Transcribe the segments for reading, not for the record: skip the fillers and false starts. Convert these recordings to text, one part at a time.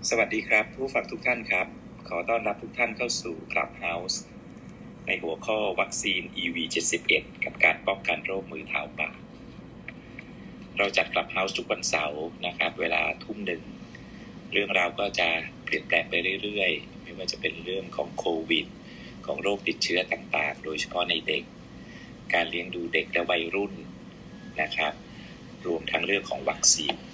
สวัสดีครับผู้ฟังทุกท่านครับขอต้อนรับทุกท่านเข้าสู่ Clubhouse ในหัวข้อวัคซีน EV71 กับการป้องกันโรคมือเท้าปากเราจัด Clubhouse ทุกวันเสาร์นะครับเวลา 19:00 น.เรื่องราวก็จะเปลี่ยนแปลงไปเรื่อยๆไม่ว่าจะเป็นเรื่องของโควิดของโรคติดเชื้อต่างๆโดยเฉพาะในเด็กการเลี้ยงดูเด็กและวัยรุ่นนะครับรวมทั้งเรื่องของวัคซีน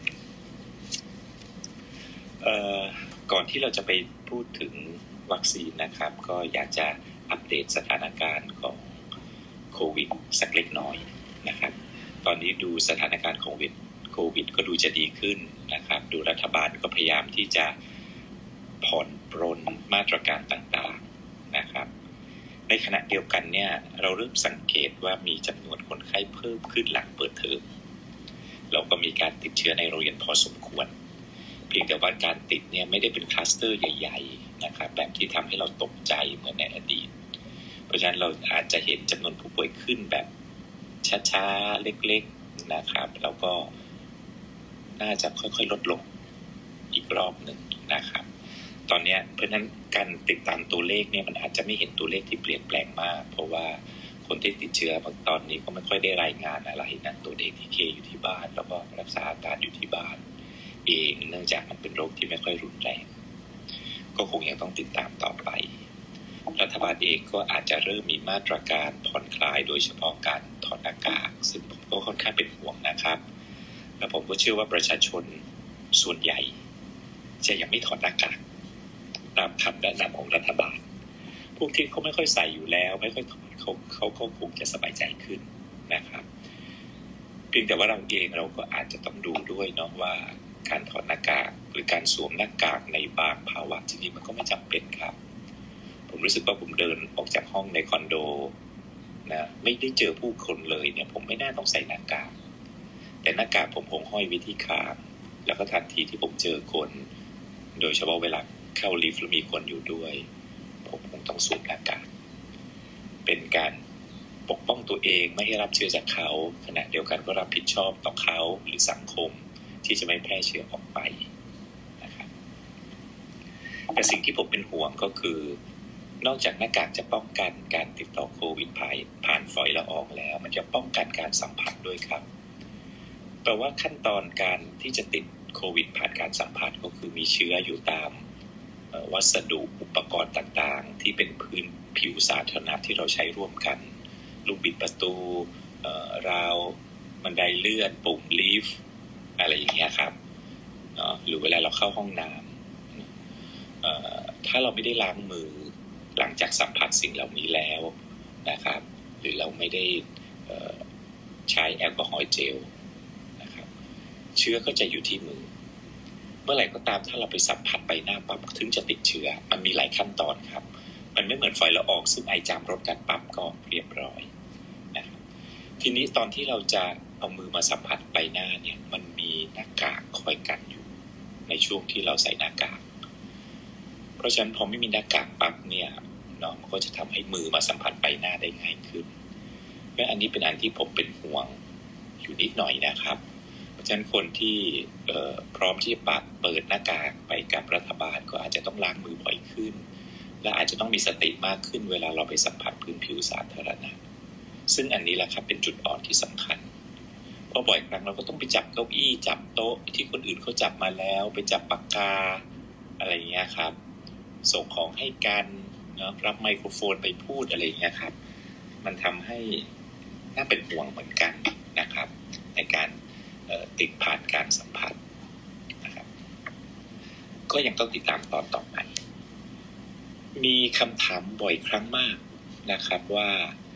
ก่อนที่เราจะไปพูดถึงวัคซีนนะครับก็อยากจะอัปเดตสถานการณ์ของโควิดสักเล็กน้อยนะครับตอนนี้ดูสถานการณ์โควิดก็ดูจะดีขึ้นนะครับดูรัฐบาลก็พยายามที่จะผ่อนปรนมาตรการต่างๆนะครับในขณะเดียวกันเนี่ยเราเริ่มสังเกตว่ามีจำนวนคนไข้เพิ่มขึ้นหลังเปิดเทอมเราก็มีการติดเชื้อในโรงเรียนพอสมควรเพียงแต่ว่าการติดเนี่ยไม่ได้เป็นคลัสเตอร์ใหญ่ๆนะครับแบบที่ทำให้เราตกใจเหมือนในอดีตเพราะฉะนั้นเราอาจจะเห็นจำนวนผู้ป่วยขึ้นแบบช้าๆเล็กๆนะครับแล้วก็น่าจะค่อยๆลดลงอีกรอบหนึ่งนะครับตอนนี้เพราะฉะนั้นการติดตามตัวเลขเนี่ยมันอาจจะไม่เห็นตัวเลขที่เปลี่ยนแปลงมากเพราะว่าคนที่ติดเชื้อบางตอนนี้ก็ไม่ค่อยได้รายงานอะไรนะตัว ATK อยู่ที่บ้านแล้วก็รักษาอาการอยู่ที่บ้านเองเนื่องจากมันเป็นโรคที่ไม่ค่อยรุนแรงก็คงยังต้องติดตามต่อไปรัฐบาลเองก็อาจจะเริ่มมีมาตรการผ่อนคลายโดยเฉพาะการถอดหน้ากากซึ่งผมก็ค่อนข้างเป็นห่วงนะครับและผมก็เชื่อว่าประชาชนส่วนใหญ่จะยังไม่ถอดหน้ากากตามคำแนะนำของรัฐบาลพวกที่เขาไม่ค่อยใส่อยู่แล้วไม่ค่อยถอดเขาก็คงจะสบายใจขึ้นนะครับเพียงแต่ว่าเราเองเราก็อาจจะต้องดูด้วยเนาะว่าการถอดหน้ากากหรือการสวมหน้ากากในบางภาวะจริงๆมันก็ไม่จำเป็นครับผมรู้สึกว่าผมเดินออกจากห้องในคอนโดนะไม่ได้เจอผู้คนเลยเนี่ยผมไม่น่าต้องใส่หน้ากากแต่หน้ากากผมคงห้อยไว้ที่คางแล้วก็ทันทีที่ผมเจอคนโดยเฉพาะเวลาเข้าลิฟต์แล้วมีคนอยู่ด้วยผมคงต้องสวมหน้ากากเป็นการปกป้องตัวเองไม่ให้รับเชื้อจากเขาขณะเดียวกันก็รับผิดชอบต่อเขาหรือสังคมที่จะไม่แพร่เชื้อออกไปนะครับแต่สิ่งที่ผมเป็นห่วงก็คือนอกจากหน้ากากจะป้องกันการติดต่อโควิดผ่านฝอยละอองแล้วมันจะป้องกันการสัมผัสด้วยครับแปลว่าขั้นตอนการที่จะติดโควิดผ่านการสัมผัสก็คือมีเชื้ออยู่ตามวัสดุอุปกรณ์ต่างๆที่เป็นพื้นผิวสาธารณะที่เราใช้ร่วมกันลูกบิดประตูราวบันไดเลื่อนปุ่มลิฟต์อะไรอย่างเงี้ยครับหรือเวลาเราเข้าห้องน้ำถ้าเราไม่ได้ล้างมือหลังจากสัมผัสสิ่งเหล่านี้แล้วนะครับหรือเราไม่ได้ใช้แอลกอฮอล์เจลนะครับเชื้อก็จะอยู่ที่มือเมื่อไหร่ก็ตามถ้าเราไปสัมผัสใบหน้าปั๊บถึงจะติดเชื้อมันมีหลายขั้นตอนครับมันไม่เหมือนฝอยละอองซึ่งไอจามรดกันปั๊บก็เรียบร้อยนะครับทีนี้ตอนที่เราจะเอามือมาสัมผัสใบหน้าเนี่ยมันมีหน้ากากคอยกันอยู่ในช่วงที่เราใส่หน้ากากเพราะฉะนั้นพอไม่มีหน้ากากปั๊บเนี่ยเนาะมันก็จะทำให้มือมาสัมผัสใบหน้าได้ง่ายขึ้นและอันนี้เป็นอันที่ผมเป็นห่วงอยู่นิดหน่อยนะครับเพราะฉะนั้นคนที่พร้อมที่จะเปิดหน้ากากไปกับรัฐบาลก็อาจจะต้องล้างมือบ่อยขึ้นและอาจจะต้องมีสติมากขึ้นเวลาเราไปสัมผัสพื้นผิวสาธารณะซึ่งอันนี้แหละครับเป็นจุดอ่อนที่สำคัญเพราะบ่อยครั้งเราก็ต้องไปจับเก้าอี้จับโต๊ะที่คนอื่นเขาจับมาแล้วไปจับปากกาอะไรอย่างเงี้ยครับส่งของให้กันเนาะรับไมโครโฟนไปพูดอะไรอย่างเงี้ยครับมันทำให้น่าเป็นห่วงเหมือนกันนะครับในการติดผ่านการสัมผัสนะครับก็ยังต้องติดตามตอนต่อไปมีคำถามบ่อยครั้งมากนะครับว่า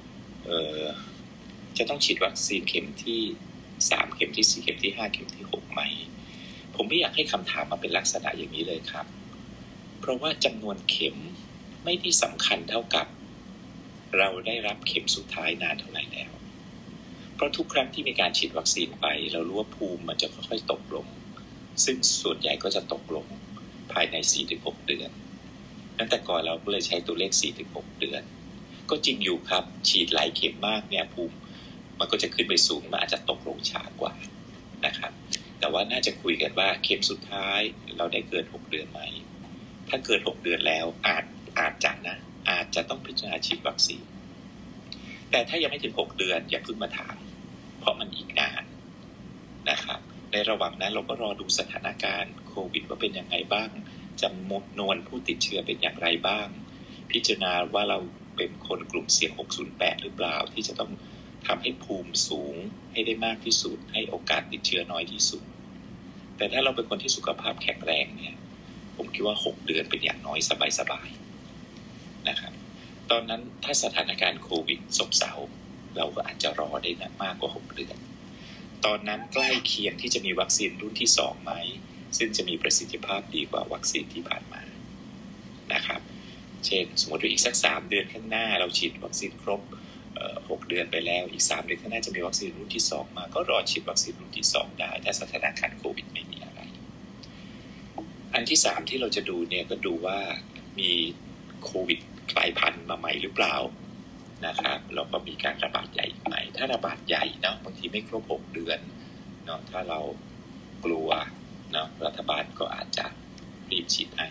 จะต้องฉีดวัคซีนเข็มที่3เข็มที่4เข็มที่5เข็มที่6ไหมผมไม่อยากให้คำถามมาเป็นลักษณะอย่างนี้เลยครับเพราะว่าจำนวนเข็มไม่ได้สำคัญเท่ากับเราได้รับเข็มสุดท้ายนานเท่าไหร่แล้วเพราะทุกครั้งที่มีการฉีดวัคซีนไปเรารู้ว่าภูมิมันจะค่อยๆตกลงซึ่งส่วนใหญ่ก็จะตกลงภายใน 4-6 เดือนตั้งแต่ก่อนเราก็เลยใช้ตัวเลข 4-6 เดือนก็จริงอยู่ครับฉีดหลายเข็มมากเนี่ยภูมิมันก็จะขึ้นไปสูงมันอาจจะตกลงช้ากว่านะครับแต่ว่าน่าจะคุยกันว่าเข็มสุดท้ายเราได้เกิน6 เดือนไหมถ้าเกิน6 เดือนแล้วอาจจะต้องพิจารณาฉีดวัคซีนแต่ถ้ายังไม่ถึง6 เดือนอย่าเพิ่งมาถามเพราะมันอีกนานนะครับในระหว่างนั้นเราก็รอดูสถานการณ์โควิดว่าเป็นยังไงบ้างจำนวนผู้ติดเชื้อเป็นอย่างไรบ้างพิจารณาว่าเราเป็นคนกลุ่มเสี่ยง608หรือเปล่าที่จะต้องทำให้ภูมิสูงให้ได้มากที่สุดให้โอกาสติดเชื้อน้อยที่สุดแต่ถ้าเราเป็นคนที่สุขภาพแข็งแรงเนี่ยผมคิดว่า6 เดือนเป็นอย่างน้อยสบายๆนะครับตอนนั้นถ้าสถานการณ์โควิดซบเซาเราก็อาจจะรอได้มากกว่า6 เดือนตอนนั้นใกล้เคียงที่จะมีวัคซีนรุ่นที่2ไหมซึ่งจะมีประสิทธิภาพดีกว่าวัคซีนที่ผ่านมานะครับเช่นสมมติว่าอีกสัก3 เดือนข้างหน้าเราฉีดวัคซีนครบ6 เดือนไปแล้วอีก3 เดือนข้างหน้าจะมีวัคซีนรุ่นที่2มาก็รอฉีดวัคซีนรุ่นที่2ได้ถ้าสถานการณ์โควิดไม่มีอะไรอันที่3ที่เราจะดูเนี่ยก็ดูว่ามีโควิดกลายพันธุ์มาใหม่หรือเปล่านะครับแล้วก็มีการระบาดใหญ่ไหมถ้าระบาดใหญ่เนาะบางทีไม่ครบ6 เดือนเนาะถ้าเรากลัวเนาะรัฐบาลก็อาจจะรีบฉีดให้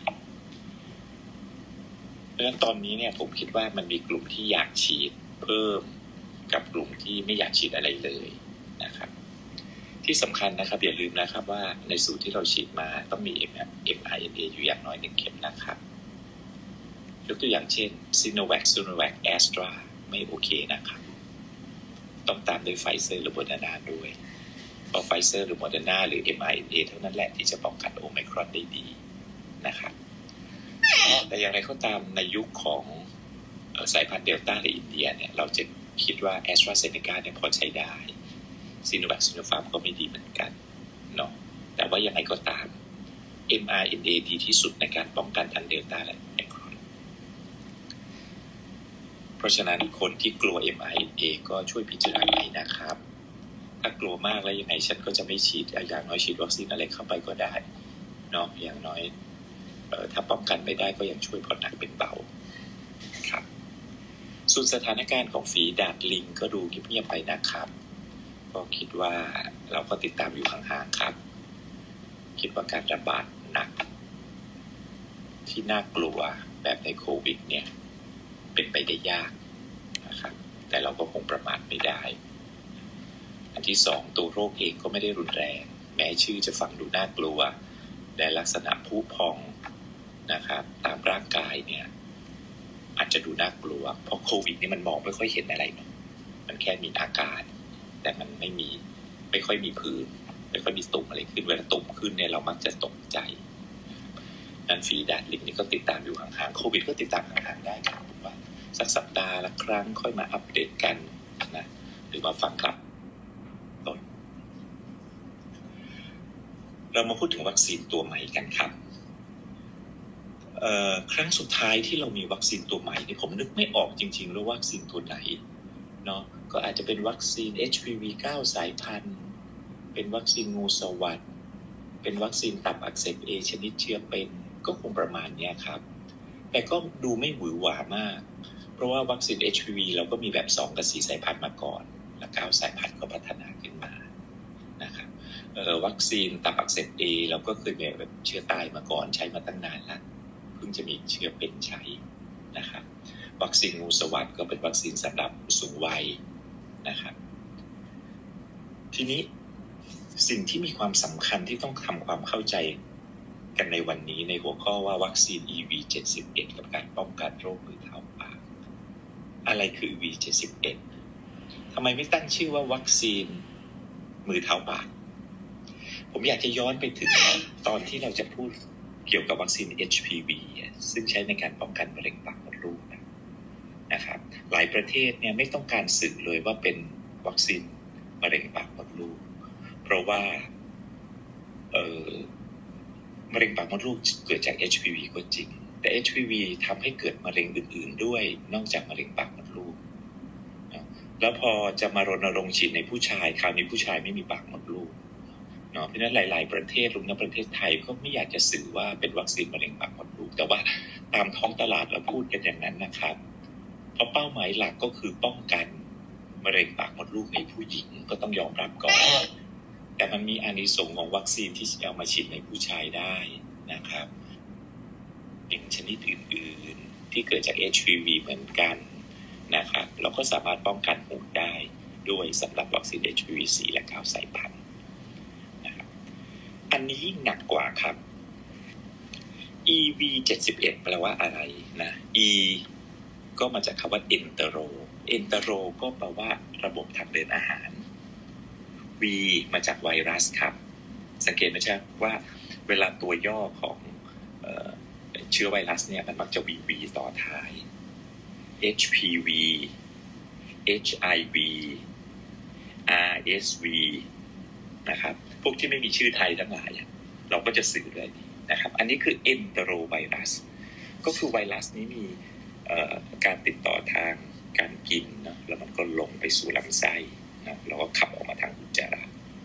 เพราะฉะนั้นตอนนี้เนี่ยผมคิดว่ามันมีกลุ่มที่อยากฉีดเพิ่มกับกลุ่มที่ไม่อยากฉีดอะไรเลยนะครับที่สำคัญนะครับอย่าลืมนะครับว่าในสูตรที่เราฉีดมาต้องมี mRNA อยู่อย่างน้อย1 เข็มนะครับยกตัวอย่างเช่น Sinovac, Astra ไม่โอเคนะครับต้องตามด้วย Pfizer หรือ Moderna ด้วยเพราะ Pfizer หรือ Moderna หรือ mRNA เท่านั้นแหละที่จะป้องกันโอไมครอนได้ดีนะครับแต่อย่างไรก็ตามในยุคของสายพันธุ์เดลต้าในอินเดียเนี่ยเราจะคิดว่า AstraZeneca เนี่ยพอใช้ได้ Sinovac Sinopharm ก็ไม่ดีเหมือนกันเนาะแต่ว่ายังไงก็ตาม mRNA ดีที่สุดในการป้องกันทั้งเดลต้าและโอไมครอนเพราะฉะนั้นคนที่กลัว mRNA ก็ช่วยพิจารณาใหม่นะครับถ้ากลัวมากแล้วยังไงฉันก็จะไม่ฉีดอย่างน้อยฉีดวัคซีนอะไรเข้าไปก็ได้เนาะอย่างน้อยถ้าป้องกันไม่ได้ก็ยังช่วยผ่อนหนักเป็นเบาครับส่วนสถานการณ์ของฝีดาษลิงก็ดูเงียบๆไปนะครับก็คิดว่าเราก็ติดตามอยู่ห่างๆครับคิดว่าการระบาดหนักที่น่ากลัวแบบในโควิดเนี่ยเป็นไปได้ยากนะครับแต่เราก็คงประมาทไม่ได้อันที่2ตัวโรคเองก็ไม่ได้รุนแรงแม้ชื่อจะฟังดูน่ากลัวแต่ลักษณะพุพองนะครับตามร่างกายเนี่ยอาจจะดูน่ากลัวเพราะโควิดนี่มันมองไม่ค่อยเห็นอะไรเนาะมันแค่มีอาการแต่มันไม่ค่อยมีผื่นไม่ค่อยมีตุ่มอะไรขึ้นเวลาตุ่มขึ้นเนี่ยเรามักจะตกใจนั้นฝีดาษลิงนี่ก็ติดตามอยู่ห่างๆโควิดก็ติดตามห่างๆได้ครับว่าสักสัปดาห์ละครั้งค่อยมาอัปเดตกันนะหรือมาฟังครับต้นเรามาพูดถึงวัคซีนตัวใหม่กันครับครั้งสุดท้ายที่เรามีวัคซีนตัวใหม่นี่ผมนึกไม่ออกจริงๆว่าวัคซีนตัวไหนเนาะก็อาจจะเป็นวัคซีน HPV 9 สายพันธุ์เป็นวัคซีนงูสวัสด์เป็นวัคซีนตับอักเสบ A ชนิดเชื้อเป็นก็คงประมาณนี้ครับแต่ก็ดูไม่หวือหวามากเพราะว่าวัคซีน HPV เราก็มีแบบ2 กับ 4 สายพันธุ์มาก่อนและ9 สายพันธุ์ก็พัฒนาขึ้นมานะครับวัคซีนตับอักเสบ A เราก็เคยมีแบบเชื้อตายมาก่อนใช้มาตั้งนานแล้วเพิ่งจะมีเชื้อเป็นใช้นะครับวัคซีนงูสวัสด์ก็เป็นวัคซีนสำหรับผู้สูงวัยนะครับทีนี้สิ่งที่มีความสำคัญที่ต้องทำความเข้าใจกันในวันนี้ในหัวข้อว่าวัคซีน EV71 กับการป้องกันโรคมือเท้าปากอะไรคือ EV71 ทำไมไม่ตั้งชื่อว่าวัคซีนมือเท้าปากผมอยากจะย้อนไปถึงตอนที่เราจะพูดเกี่ยวกับวัคซีน HPV ซึ่งใช้ในการป้องกันมะเร็งปากมดลูกนะครับหลายประเทศเนี่ยไม่ต้องการสื่อเลยว่าเป็นวัคซีนมะเร็งปากมดลูกเพราะว่ามะเร็งปากมดลูกเกิดจาก HPV ก็จริงแต่ HPV ทำให้เกิดมะเร็งอื่นๆด้วยนอกจากมะเร็งปากมดลูกแล้วพอจะมารณรงค์ฉีดในผู้ชายคราวนี้ผู้ชายไม่มีปากมดลูกเนาะเพราะฉะนั้นหลายๆประเทศรวมทั้งประเทศไทยก็ไม่อยากจะสื่อว่าเป็นวัคซีนมะเร็งปากมดลูกแต่ว่าตามท้องตลาดเราพูดกันอย่างนั้นนะครับเพราะเป้าหมายหลักก็คือป้องกันมะเร็งปากมดลูกในผู้หญิงก็ต้องยอมรับก่อนแต่มันมีอานิสงส์ของวัคซีนที่เอามาฉีดในผู้ชายได้นะครับอย่างชนิดอื่นๆที่เกิดจาก HPV เหมือนกันนะครับเราก็สามารถป้องกันหูได้ด้วยสำหรับวัคซีน HPV 4 และ 9 สายพันธุ์นะครับอันนี้ยิ่งหนักกว่าครับ EV 71แปลว่าอะไรนะ E ก็มาจากคำว่า entero ก็แปลว่าระบบทางเดินอาหาร V มาจากไวรัสครับสังเกตไหมครับว่าเวลาตัวย่อของเชื้อไวรัสเนี่ยมันมักจะ VV ต่อท้าย HPV HIV RSV นะครับพวกที่ไม่มีชื่อไทยทั้งหลายเราก็จะสื่อเลยนะครับอันนี้คือ enterovirus ก็คือไวรัสนี้มีการติดต่อทางการกินนะแล้วมันก็ลงไปสู่ลำไส้นะแล้วก็ขับออกมาทางอุจจาระ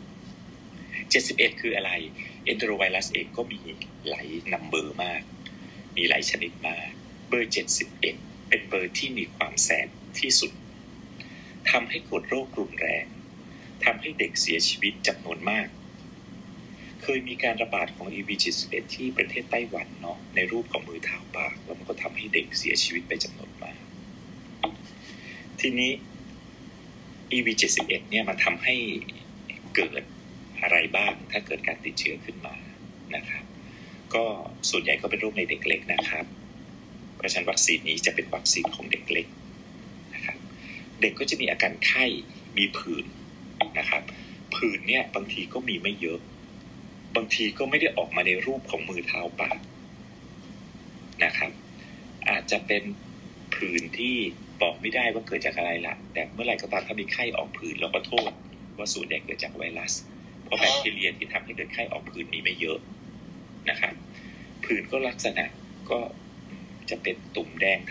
71คืออะไร enterovirus เองก็มีหลายนัมเบอร์มากมีหลายชนิดมากเบอร์71เป็นเบอร์ที่มีความแสบที่สุดทำให้เกิดโรครุนแรงทำให้เด็กเสียชีวิตจำนวนมากเคยมีการระบาดของ EV71 ที่ประเทศไต้หวันเนาะในรูปของมือเท้าปากแล้วมันก็ทำให้เด็กเสียชีวิตไปจำนวนมากทีนี้ EV71 เนี่ยมันทำให้เกิดอะไรบ้างถ้าเกิดการติดเชื้อขึ้นมานะครับก็ส่วนใหญ่ก็เป็นโรคในเด็กเล็กนะครับเพราะฉะนั้นวัคซีนนี้จะเป็นวัคซีนของเด็กเล็กนะครับเด็กก็จะมีอาการไข้มีผื่นนะครับผื่นเนี่ยบางทีก็มีไม่เยอะบางทีก็ไม่ได้ออกมาในรูปของมือเท้าปากนะครับอาจจะเป็นผื่นที่บอกไม่ได้ว่าเกิดจากอะไรล่ะแต่เมื่อไหร่ก็ตามถ้ามีไข้ออกผื่นเราก็โทษว่าส่วนใหญ่เกิดจากไวรัสเพราะแบคทีเรียที่ทำให้เกิดไข้ออกผื่นมีไม่เยอะนะครับผื่นก็ลักษณะก็จะเป็นตุ่มแดง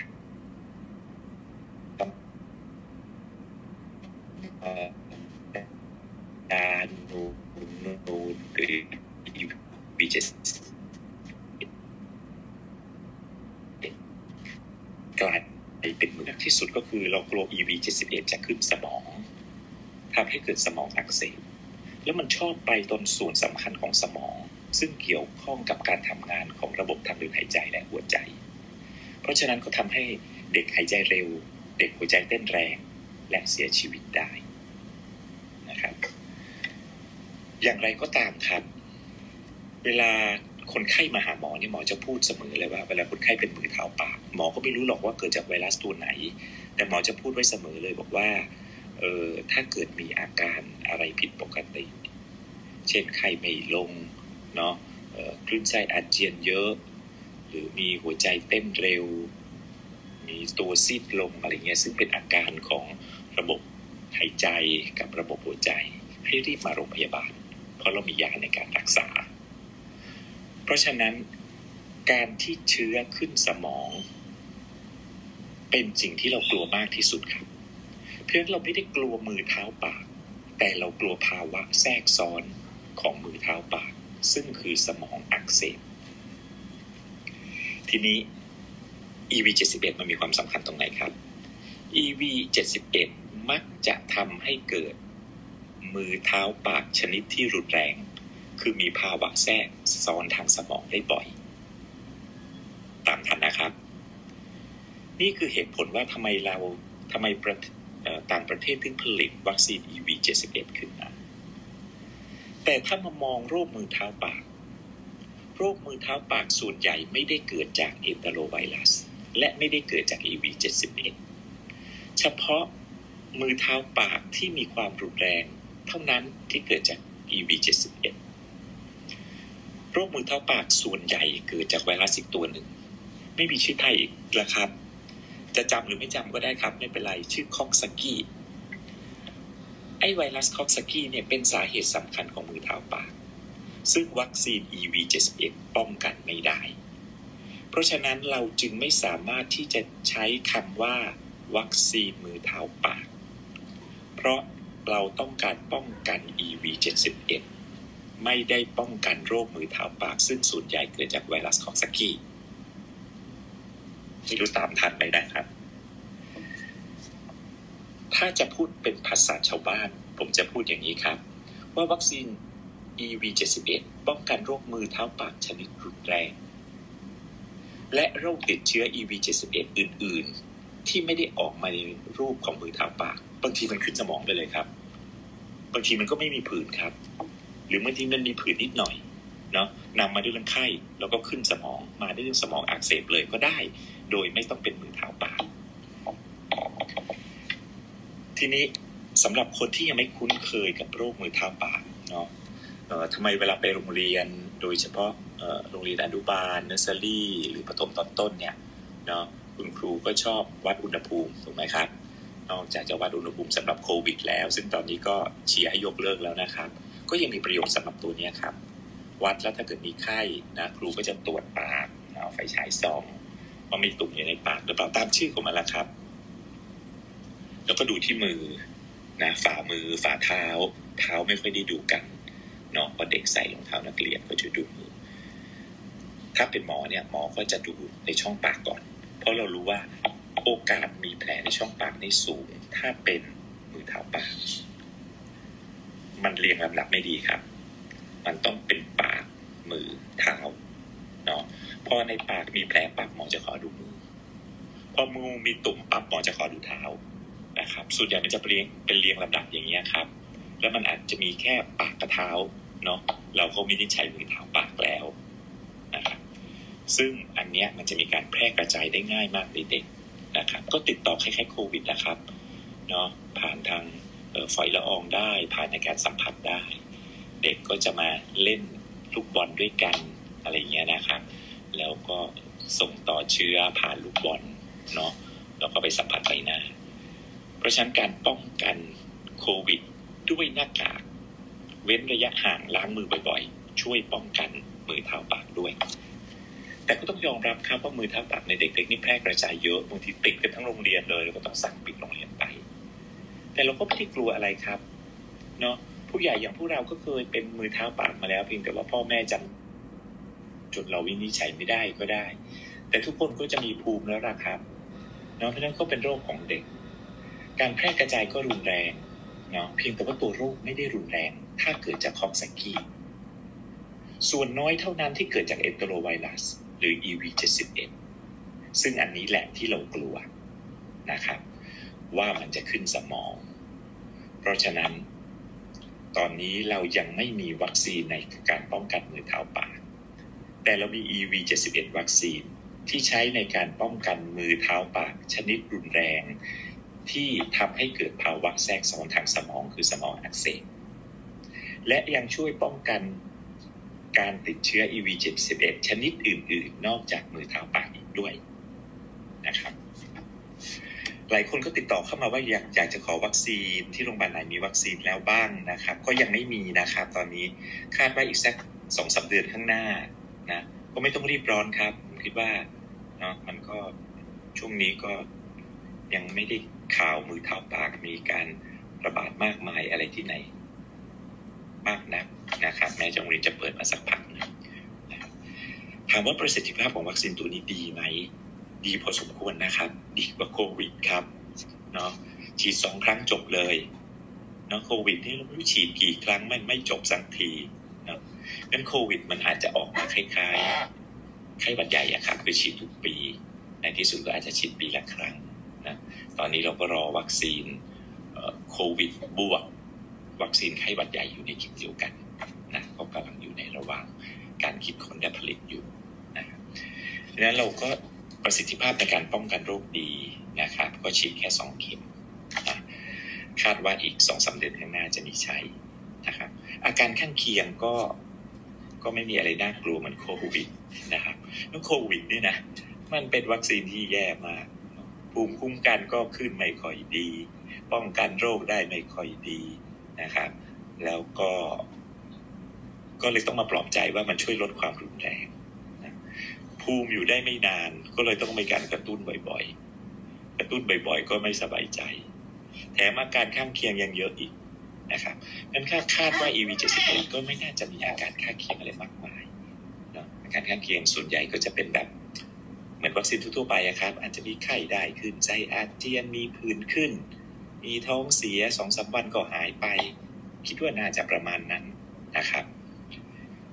ดานูหรือ EV71 กลายเป็นหนักที่สุดก็คือเรากลัว EV71 จะขึ้นสมองทำให้เกิดสมองอักเสบแล้วมันชอบไปตรงส่วนสำคัญของสมองซึ่งเกี่ยวข้องกับการทำงานของระบบทางเดินหายใจและหัวใจเพราะฉะนั้นก็ทำให้เด็กหายใจเร็วเด็กหัวใจเต้นแรงและเสียชีวิตได้นะครับอย่างไรก็ตามครับเวลาคนไข้มาหาหมอเนี่ยหมอจะพูดเสมอเลยว่าเวลาคนไข้เป็นมือเท้าปากหมอก็ไม่รู้หรอกว่าเกิดจากไวรัสตัวไหนแต่หมอจะพูดไว้เสมอเลยบอกว่าถ้าเกิดมีอาการอะไรผิดปกติเช่นไข้ไม่ลงเนาะคลื่นไส้อาเจียนเยอะหรือมีหัวใจเต้นเร็วมีตัวซีดลงอะไรเงี้ยซึ่งเป็นอาการของระบบหายใจกับระบบหัวใจให้รีบมาโรงพยาบาลเพราะเรามียาในการรักษาเพราะฉะนั้นการที่เชื้อขึ้นสมองเป็นสิ่งที่เรากลัวมากที่สุดครับเพียงเราไม่ได้กลัวมือเท้าปากแต่เรากลัวภาวะแทรกซ้อนของมือเท้าปากซึ่งคือสมองอักเสบทีนี้ EV71 มันมีความสำคัญตรงไหนครับ EV71 มักจะทำให้เกิดมือเท้าปากชนิดที่รุนแรงคือมีภาวะแทรกซ้อนทางสมองได้บ่อยตามทันนะครับนี่คือเหตุผลว่าทำไมต่างประเทศถึงผลิตวัคซีน EV71 ขึ้นมาแต่ถ้ามามองโรคมือเท้าปากโรคมือเท้าปากส่วนใหญ่ไม่ได้เกิดจากเอนเตโรไวรัสและไม่ได้เกิดจาก EV71 เฉพาะมือเท้าปากที่มีความรุนแรงเท่านั้นที่เกิดจาก EV71 โรคมือเท้าปากส่วนใหญ่เกิดจากไวรัสอีกตัวหนึ่งไม่มีชื่อไทยอีกแล้วครับจะจำหรือไม่จำก็ได้ครับไม่เป็นไรชื่อคอกซากี้ไอไวรัสคอกซากี้เนี่ยเป็นสาเหตุสำคัญของมือเท้าปากซึ่งวัคซีน EV71 ป้องกันไม่ได้เพราะฉะนั้นเราจึงไม่สามารถที่จะใช้คำว่าวัคซีนมือเท้าปากเพราะเราต้องการป้องกัน EV71 ไม่ได้ป้องกันโรคมือเท้าปากซึ่งส่วนใหญ่เกิดจากไวรัสคอกซากี้ไม่รู้ตามทันไหมนะครับถ้าจะพูดเป็นภาษาชาวบ้านผมจะพูดอย่างนี้ครับว่าวัคซีน EV71 ป้องกันโรคมือเท้าปากชนิดรุนแรงและโรคติดเชื้อ EV71 อื่นๆที่ไม่ได้ออกมาในรูปของมือเท้าปากบางทีมันขึ้นสมองไปเลยครับบางทีมันก็ไม่มีผื่นครับหรือบางทีมันมีผื่นนิดหน่อยเนาะนำมาด้วยเรื่องไข้แล้วก็ขึ้นสมองมาด้วยเรื่องสมองอักเสบเลยก็ได้โดยไม่ต้องเป็นมือเท้าปากทีนี้สำหรับคนที่ยังไม่คุ้นเคยกับโรคมือเท้าปากเนาะทำไมเวลาไปโรงเรียนโดยเฉพาะโรงเรียนอนุบาลเนอร์เซอรี่หรือประถมตอนต้นเนี่ยเนาะคุณครูก็ชอบวัดอุณหภูมิถูกไหมครับนอกจากจะวัดอุณหภูมิสำหรับโควิดแล้วซึ่งตอนนี้ก็เชียร์ให้ยกเลิกแล้วนะครับก็ยังมีประโยชน์สำหรับตัวนี้ครับวัดแล้วถ้าเกิดมีไข้นะครูก็จะตรวจปากเอาไฟฉายส่องว่ามีตุ่มอยู่ในปากหรือเปล่าตามชื่อของมันละครับแล้วก็ดูที่มือนะฝ่ามือฝ่าเท้าไม่ค่อยได้ดูกันเนาะพอเด็กใส่รองเท้านักเรียนก็จะดูมือถ้าเป็นหมอเนี่ยหมอก็จะดูในช่องปากก่อนเพราะเรารู้ว่าโอกาสมีแผลในช่องปากนี่สูงถ้าเป็นมือเท้าปากมันเรียงลำดับไม่ดีครับมันต้องเป็นปากมือเท้าเนาะพอในปากมีแผลปั๊บหมอจะขอดูมือพอมือมีตุ่มปั๊บหมอจะขอดูเท้านะครับส่วนใหญ่มันจะเป็นเรียงลำดับอย่างเงี้ยครับแล้วมันอาจจะมีแค่ปากกับเท้าเนาะเราก็วินิจฉัยมือเท้าปากแล้วนะครับซึ่งอันเนี้ยมันจะมีการแพร่กระจายได้ง่ายมากในเด็กนะครับก็ติดต่อคล้ายๆโควิดนะครับเนาะผ่านทางฝอยละอองได้ผ่านในการสัมผัสได้เด็กก็จะมาเล่นลูกบอลด้วยกันอะไรเงี้ยนะครับแล้วก็ส่งต่อเชื้อผ่านลูกบอลเนาะแล้วก็ไปสัมผัสใบหน้าเพราะฉะนั้นการป้องกันโควิดด้วยหน้ากากเว้นระยะห่างล้างมือบ่อยๆช่วยป้องกันมือเท้าปากด้วยแต่ก็ต้องยอมรับครับว่ามือเท้าปากในเด็กๆนี่แพร่กระจายเยอะบางทีติดกันทั้งโรงเรียนเลยแล้วก็ต้องสั่งปิดโรงเรียนไปแต่เราก็ไม่ได้กลัวอะไรครับเนาะผู้ใหญ่อย่างพวกเราก็เคยเป็นมือเท้าปากมาแล้วเพียงแต่ว่าพ่อแม่จำจุดเราวินิจฉัยไม่ได้ก็ได้แต่ทุกคนก็จะมีภูมิแล้วล่ะครับเนาะเพราะฉะนั้นก็เป็นโรคของเด็กการแพร่กระจายก็รุนแรงเนาะเพียงแต่ว่าตัวโรคไม่ได้รุนแรงถ้าเกิดจากคอกซากิส่วนน้อยเท่านั้นที่เกิดจากเอนโทโรไวรัสหรือ EV71 ซึ่งอันนี้แหละที่เรากลัวนะครับว่ามันจะขึ้นสมองเพราะฉะนั้นตอนนี้เรายังไม่มีวัคซีนในการป้องกันมือเท้าปากแต่เรามี EV71 วัคซีนที่ใช้ในการป้องกันมือเท้าปากชนิดรุนแรงที่ทำให้เกิดภาวะแทรกซ้อนทางสมองคือสมองอักเสบและยังช่วยป้องกันการติดเชื้อ EV71 ชนิดอื่นๆนอกจากมือเท้าปากอีกด้วยนะครับหลายคนก็ติดต่อเข้ามาว่าอยากจะขอวัคซีนที่โรงพยาบาลไหนมีวัคซีนแล้วบ้างนะครับก็ยังไม่มีนะครับตอนนี้คาดว่าอีกสัก 2-3 เดือนข้างหน้านะก็ไม่ต้องรีบร้อนครับผมคิดว่าเนาะมันก็ช่วงนี้ก็ยังไม่ได้ข่าวมือเท้าปากมีการระบาดมากมายอะไรที่ไหนมากนักนะครับแม้โรงเรียนจะเปิดมาสักพักนึงถามว่าประสิทธิภาพของวัคซีนตัวนี้ดีไหมดีพอสมควรนะครับดีกว่าโควิดครับเนาะฉีด2 ครั้งจบเลยเนาะโควิดนี่เราไม่รู้ฉีดกี่ครั้งมันไม่จบสักทีเนาะงั้นโควิดมันอาจจะออกมาคล้ายๆไข้หวัดใหญ่อะครับคือฉีดทุกปีในที่สุดก็อาจจะฉีดปีละครั้งนะตอนนี้เราก็รอวัคซีนโควิดบวกวัคซีนไข้หวัดใหญ่อยู่ในคิวเดียวกันนะก็กำลังอยู่ในระหว่างการคิดค้นและผลิตอยู่นะครับดังนั้นเราก็ประสิทธิภาพในการป้องกันโรคดีนะครับก็ฉีดแค่2 เข็มนะคาดว่าอีก 2-3 เดือนข้างหน้าจะมีใช้นะครับอาการข้างเคียงก็ไม่มีอะไรน่ากลัวเหมือนโควิดนะครับแล้วโควิดนี่นะมันเป็นวัคซีนที่แย่มากภูมิคุ้มกันก็ขึ้นไม่ค่อยดีป้องกันโรคได้ไม่ค่อยดีนะครับแล้วก็เลยต้องมาปลอบใจว่ามันช่วยลดความรุนแรงนะภูมิอยู่ได้ไม่นานก็เลยต้องมีการกระตุ้นบ่อยๆกระตุ้นบ่อยๆก็ไม่สบายใจแถมอาการข้างเคียงยังเยอะอีกนะครับงั้นคาดว่า EV71 ก็ไม่น่าจะมีอาการข้างเคียงอะไรมากมายนะอาการข้างเคียงส่วนใหญ่ก็จะเป็นแบบเหมือนวัคซีนทั่วๆไปครับอาจจะมีไข้ได้ขึ้นใจอาเจียนมีผื่นขึ้นมีท้องเสีย 2-3 วันก็หายไปคิดว่าน่าจะประมาณนั้นนะครับ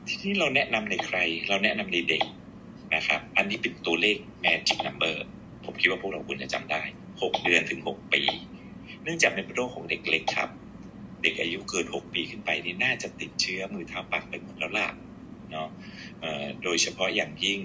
ทีนี้เราแนะนำในใครเราแนะนำในเด็กนะครับอันนี้เป็นตัวเลข magic number ผมคิดว่าพวกเราควรจะจำได้6 เดือนถึง 6 ปีเนื่องจากเป็นโรคของเด็กเล็กครับเด็กอายุเกิน6 ปีขึ้นไปนี่น่าจะติดเชื้อมือเท้าปากไปหมดแล้วล่ะเนาะโดยเฉพาะอย่างยิ่ง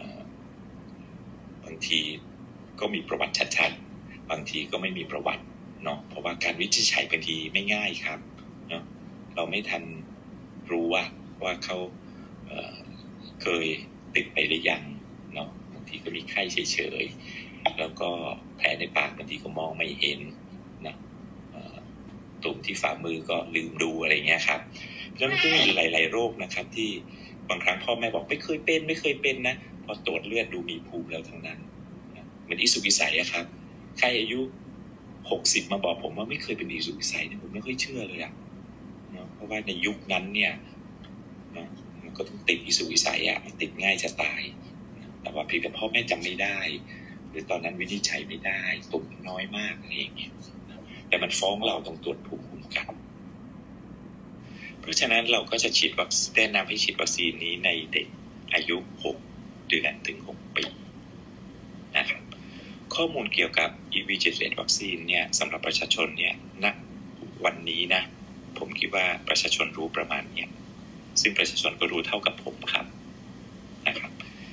บางทีก็มีประวัติชัดๆบางทีก็ไม่มีประวัติเนาะเพราะว่าการวินิจฉัยบางทีไม่ง่ายครับเนาะเราไม่ทันรู้ว่าเขาเคยติดไปหรือยังเนาะบางทีก็มีไข้เฉยๆแล้วก็แผลในปากบางทีก็มองไม่เห็นนะตุ่มที่ฝ่ามือก็ลืมดูอะไรเงี้ยครับแล้วมันก็มีหลายๆโรคนะครับที่บางครั้งพ่อแม่บอกไม่เคยเป็นนะพอตรวจเลือดดูมีภูมิแล้วทั้งนั้นเหมือนอิสุกอิสัยอะครับใครอายุ60มาบอกผมว่าไม่เคยเป็นอิสุกอิสัยเนี่ยผมไม่ค่อยเชื่อเลยอะเนาะเพราะว่าในยุคนั้นเนี่ยนะมันก็ต้องติดอิสุกอิสัยอะมันติดง่ายจะตายแต่ว่าเพียงแต่พ่อแม่จำไม่ได้หรือตอนนั้นวินิจฉัยไม่ได้ตุ่มน้อยมากอะไรอย่างเงี้ยแต่มันฟ้องเราต้องตรวจภูมิคุ้มกันเพราะฉะนั้นเราก็จะฉีดวัคซีนแนะนำให้ฉีดวัคซีนนี้ในเด็กอายุ6 เดือนถึง 6 ปีนะครับข้อมูลเกี่ยวกับ EV71 วัคซีนเนี่ยสำหรับประชาชนเนี่ยณวันนี้นะผมคิดว่าประชาชนรู้ประมาณเนี้ยซึ่งประชาชนก็รู้เท่ากับผมครับนะครับ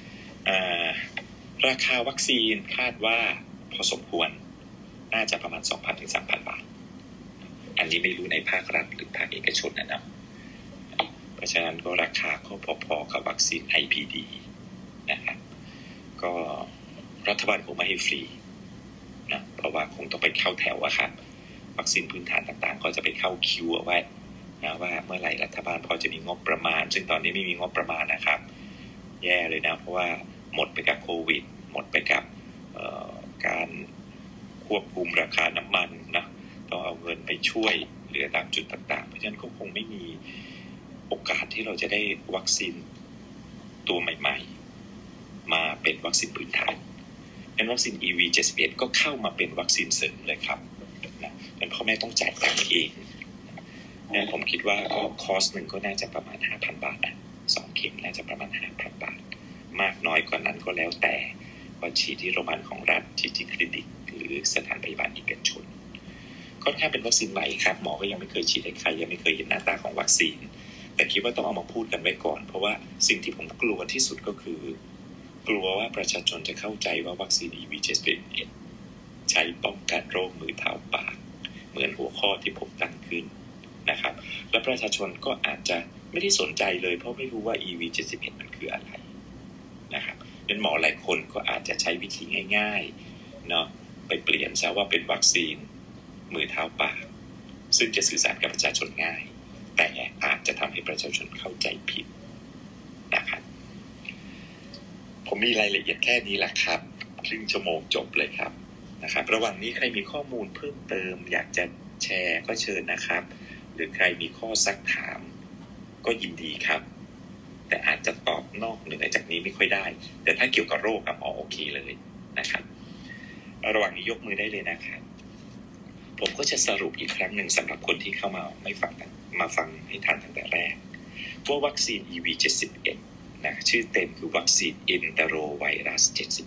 ราคาวัคซีนคาดว่าพอสมควรน่าจะประมาณ 2,000 ถึง 3,000 บาทอันนี้ไม่รู้ในภาครัฐหรือภาคเอกชนนะเพราะฉะนั้นก็ราคาก็พอๆกับวัคซีน IPD นะครับก็รัฐบาลคงไม่ให้ฟรีนะเพราะว่าคงต้องไปเข้าแถวอะครับวัคซีนพื้นฐานต่างๆก็จะไปเข้าคิวเอาไว้นะว่าเมื่อไหร่รัฐบาลพอจะมีงบประมาณซึ่งตอนนี้ไม่มีงบประมาณนะครับแย่เลยนะเพราะว่าหมดไปกับโควิดหมดไปกับการควบคุมราคาน้ำมันนะต้องเอาเงินไปช่วยเหลือตามจุดต่างๆเพราะฉะนั้นก็คงไม่มีโอกาสที่เราจะได้วัคซีนตัวใหม่ๆมาเป็นวัคซีนพื้นฐานงั้นวัคซีน EV71 ก็เข้ามาเป็นวัคซีนเสริมเลยครับนะงั้นพ่อแม่ต้องจ่ายตังค์เองงั้นผมคิดว่าก็คอสหนึ่งก็น่าจะประมาณ 5,000 บาทนะ2 เข็มน่าจะประมาณ 5,000 บาทมากน้อยกว่านั้นก็แล้วแต่ว่าฉีดที่โรงพยาบาลของรัฐฉีดที่คลินิกหรือสถานพยาบาลเอกชนค่อนข้างเป็นวัคซีนใหม่ครับหมอก็ยังไม่เคยฉีดให้ใครยังไม่เคยเห็นหน้าตาของวัคซีนแต่คิดว่าต้องเอามาพูดกันไว้ก่อนเพราะว่าสิ่งที่ผมกลัวที่สุดก็คือกลัวว่าประชาชนจะเข้าใจว่าวัคซีน EV71 ใช้ป้องกันโรคมือเท้าปากเหมือนหัวข้อที่ผมตั้งขึ้นนะครับและประชาชนก็อาจจะไม่ได้สนใจเลยเพราะไม่รู้ว่า EV71 มันคืออะไรนะครับเป็นหมอหลายคนก็อาจจะใช้วิธีง่ายๆเนาะไปเปลี่ยนซะว่าเป็นวัคซีนมือเท้าปากซึ่งจะสื่อสารกับประชาชนง่ายแต่อาจจะทำให้ประชาชนเข้าใจผิดนะครับผมมีรายละเอียดแค่นี้แหละครับครึ่งชั่วโมงจบเลยครับนะครับระหว่างนี้ใครมีข้อมูลเพิ่มเติมอยากจะแชร์ก็เชิญนะครับหรือใครมีข้อซักถามก็ยินดีครับแต่อาจจะตอบนอกเหนือจากนี้ไม่ค่อยได้แต่ถ้าเกี่ยวกับโรคหมอโอเคเลยนะครับระหว่างนี้ยกมือได้เลยนะครับผมก็จะสรุปอีกครั้งหนึ่งสำหรับคนที่เข้ามาไม่ฟังมาฟังให้ทันตั้งแต่แรกว่าวัคซีน EV71 นะชื่อเต็มคือวัคซีน Enterovirus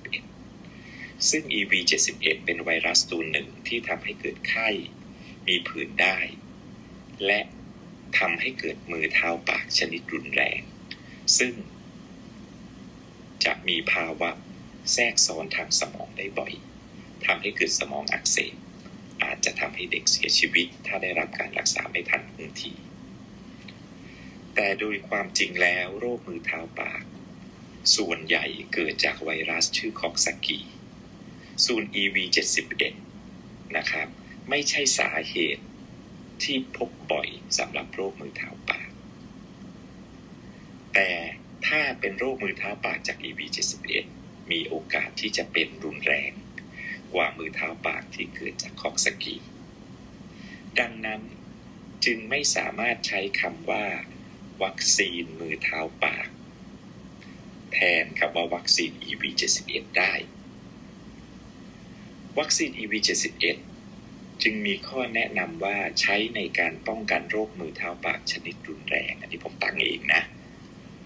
71ซึ่ง EV71 เป็นไวรัสตัวหนึ่งที่ทำให้เกิดไข้มีผื่นได้และทำให้เกิดมือเท้าปากชนิดรุนแรงซึ่งจะมีภาวะแทรกซ้อนทางสมองได้บ่อยทำให้เกิดสมองอักเสบอาจจะทำให้เด็กเสียชีวิตถ้าได้รับการรักษาไม่ทันท่วงทีแต่โดยความจริงแล้วโรคมือเท้าปากส่วนใหญ่เกิดจากไวรัสชื่อคอกซากิส่วน EV71 นะครับไม่ใช่สาเหตุที่พบบ่อยสำหรับโรคมือเท้าปากแต่ถ้าเป็นโรคมือเท้าปากจาก EV71 มีโอกาสที่จะเป็นรุนแรงกว่ามือเท้าปากที่เกิดจากคอกซากิดังนั้นจึงไม่สามารถใช้คำว่าวัคซีนมือเท้าปากแทนคำว่าวัคซีน EV71 ได้วัคซีน EV71 จึงมีข้อแนะนำว่าใช้ในการป้องกันโรคมือเท้าปากชนิดรุนแรงอันนี้ผมตั้งเองนะ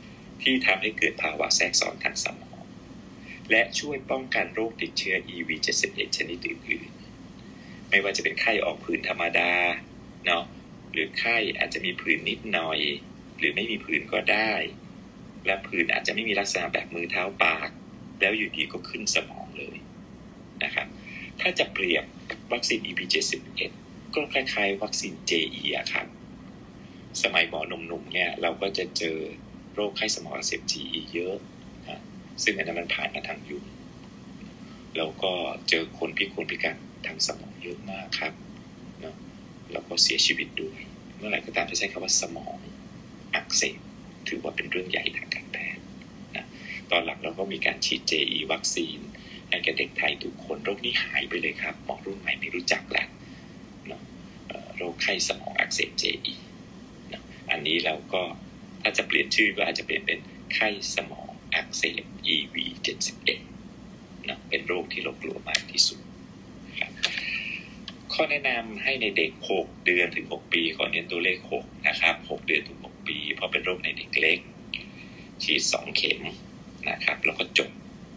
ที่ทำให้เกิดภาวะแทรกซ้อนทางสมองและช่วยป้องกันโรคติดเชื้อ EV71 ชนิดอื่นๆไม่ว่าจะเป็นไข้ออกผื่นธรรมดาเนาะหรือไข้อาจจะมีผื่นนิดหน่อยหรือไม่มีผื่นก็ได้และผื่นอาจจะไม่มีลักษณะแบบมือเท้าปากแล้วอยู่ดีก็ขึ้นสมองเลยนะครับถ้าจะเปรียบวัคซีน EV71 ก็คล้ายๆวัคซีน JE อะครับสมัยหมอหนุ่มๆเนี่ยเราก็จะเจอโรคไข้สมองอักเสบ JE เยอะนะซึ่งอันนั้นมันผ่านมาทางยุงแล้วก็เจอคนพิการทางสมองเยอะมากครับเนาะแล้วก็เสียชีวิตด้วยเมื่อไหร่ก็ตามที่ใช้คำว่าสมองอักเสบถือว่าเป็นเรื่องใหญ่ทางการแพทย์นะตอนหลังเราก็มีการฉีด JE วัคซีนให้แก่เด็กไทยทุกคนโรคนี้หายไปเลยครับหมอรุ่นใหม่ไม่รู้จักแล้วเนาะโรคไข้สมองอักเสบ JE นะอันนี้เราก็ถ้าจะเปลี่ยนชื่อก็อาจจะเปลี่ยนเป็นไข้สมองอักเสบ EV71 นะเป็นโรคที่เรากลัวมากที่สุดข้อแนะนำให้ในเด็ก6เดือนถึง6ปีขอเน้นตัวเลข6นะครับ6เดือนถึง6ปีเพราะเป็นโรคในเด็กเล็กฉีด2เข็มนะครับแล้วก็จบ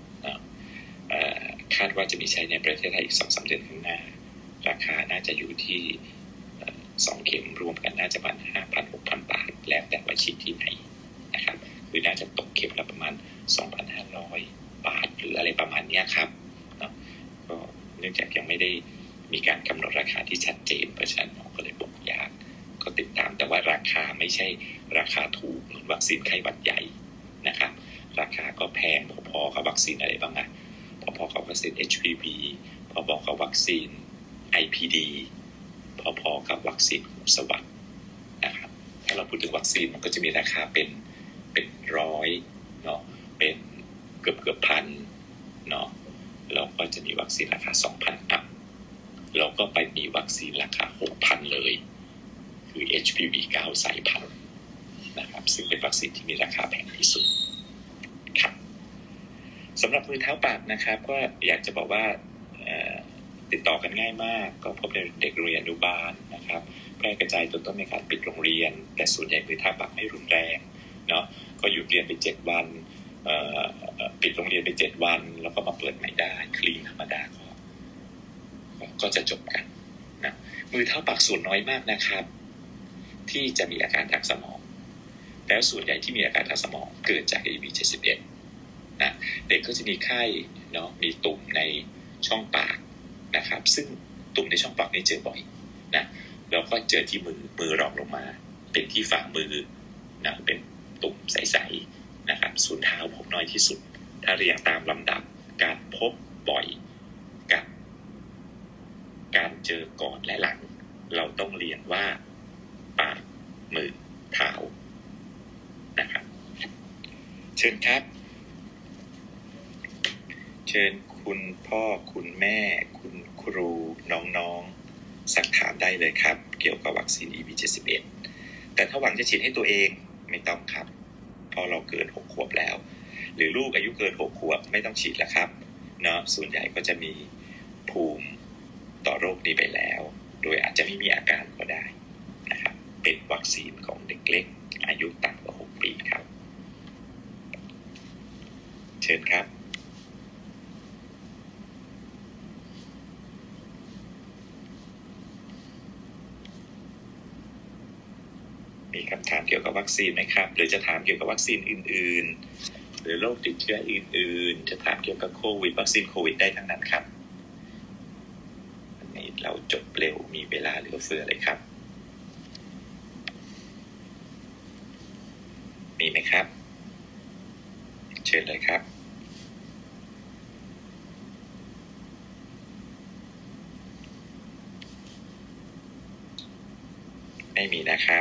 คาดว่าจะมีใช้ในประเทศไทยอีก 2-3 เดือนข้างหน้าราคาน่าจะอยู่ที่2เข็มรวมกันน่าจะประมาณ 5,000-6,000 บาทแล้วแต่ว่าฉีดที่ไหนนะครับคือน่าจะตกเข็มละประมาณ 2,500 บาทหรืออะไรประมาณนี้ครับก็เนื่องจากยังไม่ได้มีการกำหนดราคาที่ชัดเจนเพราะฉะนั้นก็เลยบอกยากก็ติดตามแต่ว่าราคาไม่ใช่ราคาถูกเหมือนวัคซีนไข้หวัดใหญ่นะครับราคาก็แพงพอๆกับวัคซีนอะไรบ้างอะพอๆกับวัคซีน HPV พอๆกับวัคซีน IPD พอๆกับวัคซีนหูสวัสดนะครับถ้าเราพูดถึงวัคซีนมันก็จะมีราคาเป็นร้อยเนาะเป็นเกือบพันเนาะแล้วก็จะมีวัคซีนราคา 2,000 อัพเราก็ไปมีวัคซีนราคา 6,000 เลยคือ HPV 9 สายพันธุ์นะครับซึ่งเป็นวัคซีนที่มีราคาแพงที่สุดครับสำหรับมือเท้าปากนะครับก็อยากจะบอกว่าติดต่อกันง่ายมากก็พบในเด็กโรงเรียนอนุบาลนะครับแพร่กระจายจนต้องมีการปิดโรงเรียนแต่ส่วนใหญ่มือเท้าปากไม่รุนแรงเนาะก็หยุดเรียนไป7 วันปิดโรงเรียนไป7 วันแล้วก็มาเปิดใหม่ได้คลีนธรรมดาก็จะจบกันนะมือเท้าปากส่วนน้อยมากนะครับที่จะมีอาการทางสมองแล้วส่วนใหญ่ที่มีอาการทางสมองเกิดจาก EV71 นะเด็กก็จะมีไข้เนาะมีตุ่มในช่องปากนะครับซึ่งตุ่มในช่องปากนี่เจอบ่อยนะแล้วก็เจอที่มือรองลงมาเป็นที่ฝ่ามือนะเป็นตุ่มใสๆนะครับส่วนเท้าพบน้อยที่สุดถ้าเรียงตามลำดับการพบบ่อยกับการเจอก่อนและหลังเราต้องเรียงว่าปากมือเท้านะครับเชิญครับเชิญคุณพ่อคุณแม่คุณครูน้องๆสักถามได้เลยครับเกี่ยวกับวัคซีน EV71 แต่ถ้าหวังจะฉีดให้ตัวเองไม่ต้องครับพอเราเกิน6 ขวบแล้วหรือลูกอายุเกิน6 ขวบไม่ต้องฉีดแล้วครับเนาะส่วนใหญ่ก็จะมีภูมิต่อโรคนี้ไปแล้วโดยอาจจะไม่มีอาการก็ได้นะครับเป็นวัคซีนของเด็กเล็กอายุต่ำกว่า6 ปีครับเชิญครับมีคำถามเกี่ยวกับวัคซีนไหมครับหรือจะถามเกี่ยวกับวัคซีนอื่นๆหรือโรคติดเชื้ออื่นๆจะถามเกี่ยวกับโควิดวัคซีนโควิดได้ทั้งนั้นครับอันนี้เราจบเร็วมีเวลาเหลือเฟือเลยครับมีไหมครับเชิญเลยครับไม่มีนะครับ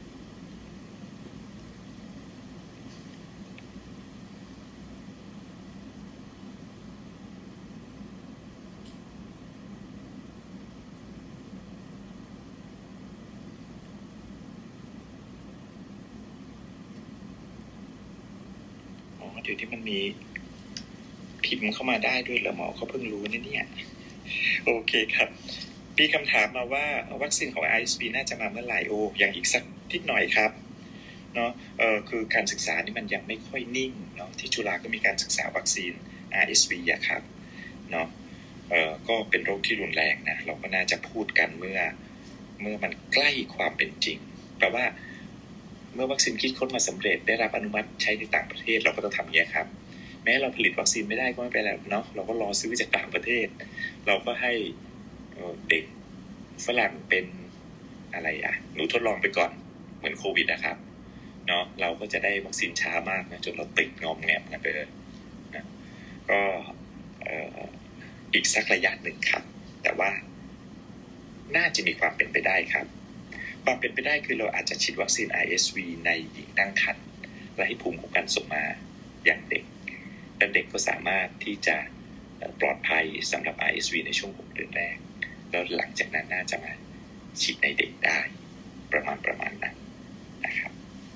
เดี๋ยวที่มันมีพิมพ์เข้ามาได้ด้วยเหรอหมอเขาเพิ่งรู้นะเนี่ยโอเคครับมีคำถามมาว่าวัคซีนของ RSV น่าจะมาเมื่อไหร่อย่างอีกสักนิดหน่อยครับเนาะคือการศึกษานี่มันยังไม่ค่อยนิ่งเนาะที่จุฬาก็มีการศึกษาวัคซีน RSV อะครับเนาะก็เป็นโรคที่รุนแรงนะเราก็น่าจะพูดกันเมื่อมันใกล้ความเป็นจริงแปลว่าเมื่อวัคซีนคิดค้นมาสำเร็จได้รับอนุมัติใช้ในต่างประเทศเราก็ต้องทำอย่างนี้ครับแม้เราผลิตวัคซีนไม่ได้ก็ไม่เป็นไรเนาะเราก็รอซื้อจากต่างประเทศเราก็ให้เด็กฝรั่งเป็นอะไรหนูทดลองไปก่อนเหมือนโควิดนะครับเนาะเราก็จะได้วัคซีนช้ามากนะจนเราติดงอมแงมกันไปเลยนะก็อีกสักระยะหนึ่งครับแต่ว่าน่าจะมีความเป็นไปได้ครับความเป็นไปได้คือเราอาจจะฉีดวัคซีน RSV ในหญิงตั้งครรภ์และให้ภูมิคุ้มกันส่งมาอย่างเด็กและเด็กก็สามารถที่จะปลอดภัยสำหรับ RSV ในช่วง6 เดือนแรกแล้วหลังจากนั้นน่าจะมาฉีดในเด็กได้ประมาณนั้นนะครับ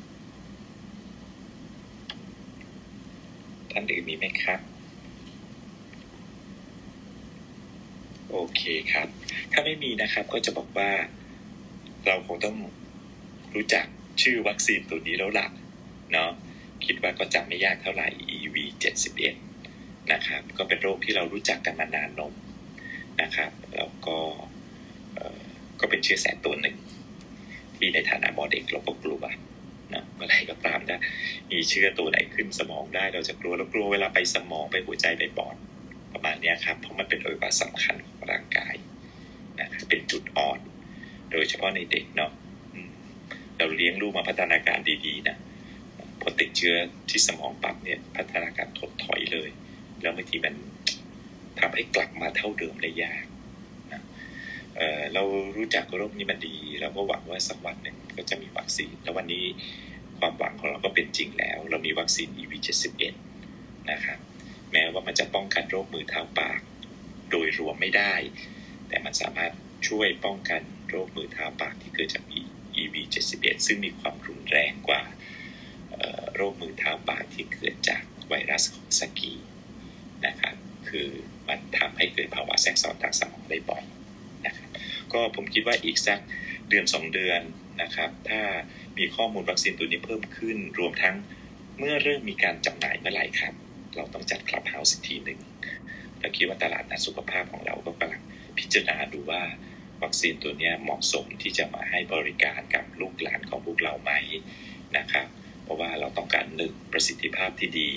ท่านอื่นมีไหมครับโอเคครับถ้าไม่มีนะครับก็จะบอกว่าเราคงต้องรู้จักชื่อวัคซีนตัวนี้แล้วล่ะเนาะคิดว่าก็จำไม่ยากเท่าไหร่ EV71 นะครับก็เป็นโรคที่เรารู้จักกันมานานนมนะครับแล้วก็เป็นเชื้อแสบตัวหนึ่งที่ในฐานะหมอเด็กเราก็กลัวนะเมื่อไหร่ก็ตามนะมีเชื้อตัวไหนขึ้นสมองได้เราจะกลัวเวลาไปสมองไปหัวใจไปปอดประมาณนี้ครับเพราะมันเป็นอวัยวะสำคัญของร่างกายนะครับเป็นจุดอ่อนโดยเฉพาะในเด็กเนาะเราเลี้ยงลูกมาพัฒนาการดีๆนะพอติดเชื้อที่สมองปั๊บเนี่ยพัฒนาการถดถอยเลยแล้วบางทีมันทำให้กลับมาเท่าเดิมได้ยากนะเรารู้จักโรคนี้มันดีเราก็หวังว่าสักวันหนึ่งก็จะมีวัคซีนแล้ววันนี้ความหวังของเราก็เป็นจริงแล้วเรามีวัคซีน EV71 นะครับแม้ว่ามันจะป้องกันโรคมือเท้าปากโดยรวมไม่ได้แต่มันสามารถช่วยป้องกันโรคมือเท้าปากที่เกิดจาก EV71 ซึ่งมีความรุนแรงกว่าโรคมือเท้าปากที่เกิดจากไวรัสของสกีนะครับคือมันทำให้เกิดภาวะแทรกซ้อนทางสมองได้บ่อยนะครับก็ผมคิดว่าอีกสักเดือน2 เดือนนะครับถ้ามีข้อมูลวัคซีนตัวนี้เพิ่มขึ้นรวมทั้งเมื่อเริ่มมีการจำหน่ายเมื่อไหร่ครับเราต้องจัดคลับเฮาส์อีกทีหนึ่งเราคิดว่าตลาดนัดสุขภาพของเราก็กำลังพิจารณาดูว่าวัคซีนตัวนี้เหมาะสมที่จะมาให้บริการกับลูกหลานของพวกเราไหมนะครับเพราะว่าเราต้องการ1ประสิทธิภาพที่ดี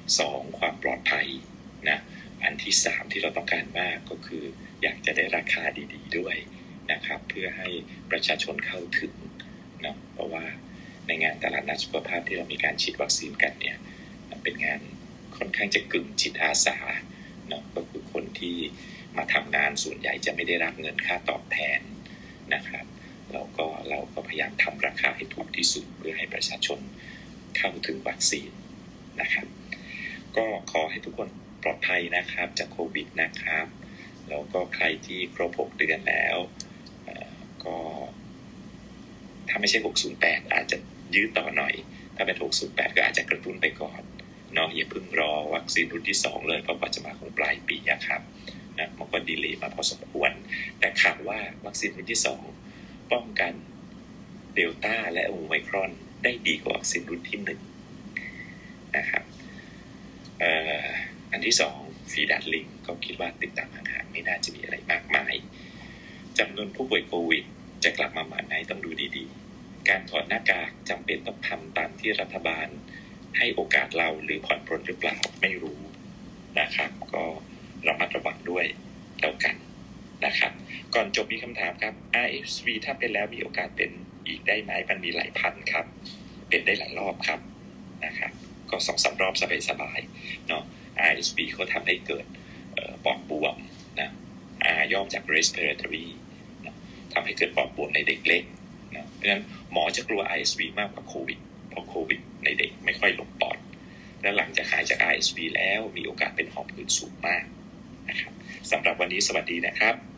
2ความปลอดภัยนะอันที่3ที่เราต้องการมากก็คืออยากจะได้ราคาดีๆด้วยนะครับเพื่อให้ประชาชนเข้าถึงนะเพราะว่าในงานตลาดนัดสุขภาพที่เรามีการฉีดวัคซีนกันเนี่ยเป็นงานค่อนข้างจะกึ่งจิตอาสาเนาะก็คือคนที่มาทำงานส่วนใหญ่จะไม่ได้รับเงินค่าตอบแทนนะครับเราก็พยายามทำราคาให้ถูกที่สุดเพื่อให้ประชาชนเข้าถึงวัคซีนนะครับก็ขอให้ทุกคนปลอดภัยนะครับจากโควิดนะครับแล้วก็ใครที่ครบ6 เดือนแล้วก็ถ้าไม่ใช่608อาจจะยืดต่อหน่อยถ้าเป็น608ก็อาจจะกระตุ้นไปก่อนเนาะอย่าเพิ่งรอวัคซีนรุ่นที่2เลยเพราะว่าจะมาคงปลายปีครับนะมันก็ดีเลย์มาพอสมควรแต่ข่าวว่าวัคซีนรุ่นที่2ป้องกันเดลต้าและโอไมครอนได้ดีกว่าวัคซีนรุ่นที่1นะครับอันที่2ฟีดัดลิงก็คิดว่าติดตามห่างๆไม่น่าจะมีอะไรมากมายจำนวนผู้ป่วยโควิดจะกลับมาไหนต้องดูดีๆการถอดหน้ากากจำเป็นต้องทำตามที่รัฐบาลให้โอกาสเราหรือผ่อนปรนหรือเปล่าไม่รู้นะครับก็ระมัดระวังด้วยแล้วกันนะครับก่อนจบมีคำถามครับ RSV ถ้าเป็นแล้วมีโอกาสเป็นอีกได้ไหมมันมีหลายพันครับเป็นได้หลายรอบครับนะครับก็ 2-3 รอบสบายๆเนาะ RSV เขาทำให้เกิดปอดบวมนะ R ย่อมาจาก respiratory นะทำให้เกิดปอดบวมในเด็กเล็กนะเพราะฉะนั้นหมอจะกลัว RSV มากกว่าโควิดเพราะโควิดในเด็กไม่ค่อยลงปอดและหลังจากหายจาก RSV แล้วมีโอกาสเป็นหอบหืดสูงมากนะครับสำหรับวันนี้สวัสดีนะครับ